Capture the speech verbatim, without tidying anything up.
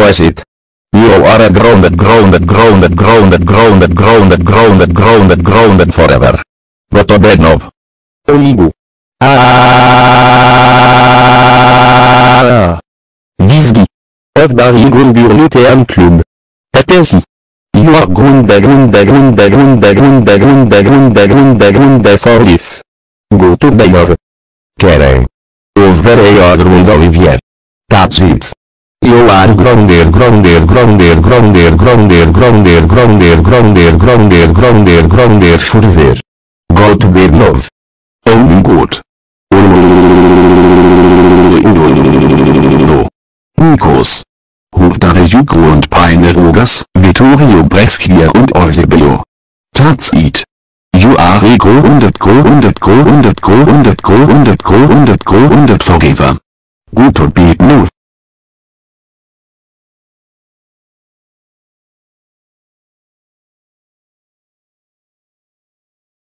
is it? You are a grounded grounded grounded grounded grounded grounded grounded grounded grounded forever. Go to bed now. Amigo. Ah. Whisky. Of the Regenburg Club. Attention. You are grounded grounded grounded grounded grounded grounded grounded grounded grounded for life. Go to bed now. Karen. Over a ground Olivier. That's it. You are grounded grounded grounded grounded grounded grounded grounded grounded grounded grounded grounded forever. Go to bed now. Only good. Nikos. Hurtare Juko und Peine Rogas, Vittorio Brescia und Eusebio. That's it. You are a grounded grounded grounded grounded grounded grounded grounded grounded forever. Good to be.